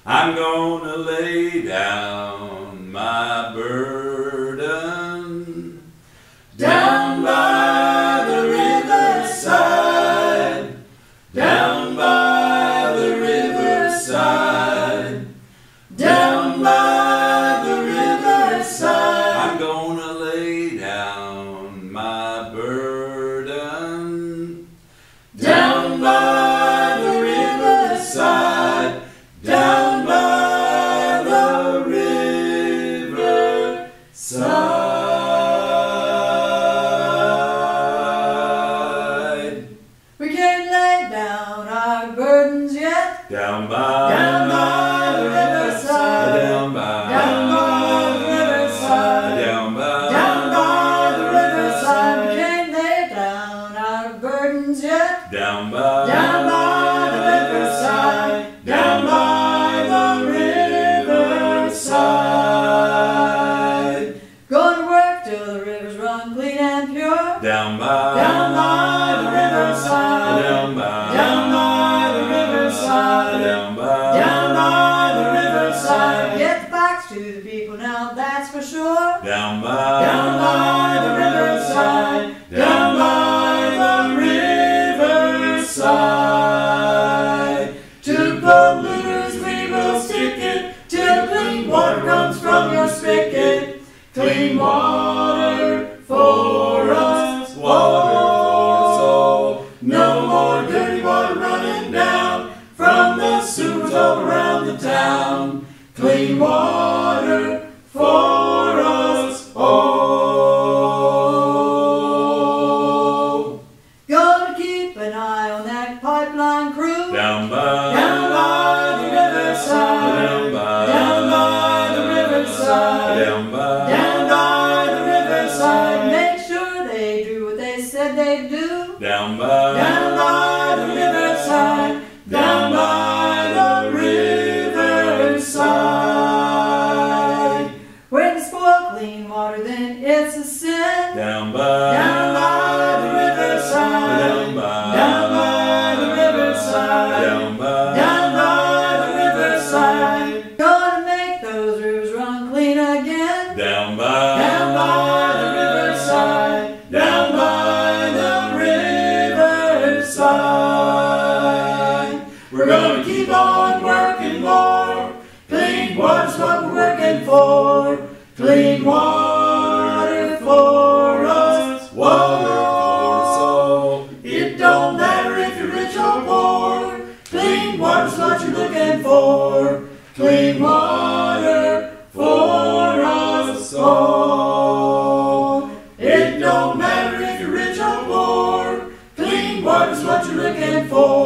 I'm gonna lay down my burden down by the riverside, down by the riverside, down by the riverside. I'm gonna lay down my burden down by the riverside, down by the riverside. We can't lay down our burdens yet. Down by the riverside. Down by the riverside. Down by the riverside. We can't lay down our burdens yet. Down by the riverside. Down by the riverside. Going to work till the rivers run clean and pure. Down by the riverside. Down by the riverside. Down by the riverside. Get the facts to the people now, that's for sure. Down by the riverside. Down by the riverside. To polluters we will stick it till clean water comes from your spigot. Clean water for us, water for us all. No more dirty water running down from the sewers all around the town. Clean water for us all. Gotta keep an eye on that pipeline crew. Down by the riverside. Down by the riverside. Down by the riverside. Make sure they do what they said they'd do. Down by the riverside. Down by the riverside. When you spoil clean water, then it's a sin. Down by the riverside. Down by the riverside. Down by the riverside. Gonna make those rivers run clean again. Down by the riverside. Down by the riverside. We're gonna keep on working more. Clean water's what we're working for. Clean water for us, water for us all. It don't matter if you're rich or poor. Clean water's what you're looking for. Clean water for us all. It don't matter if you're rich or poor. Clean water's what you're looking for.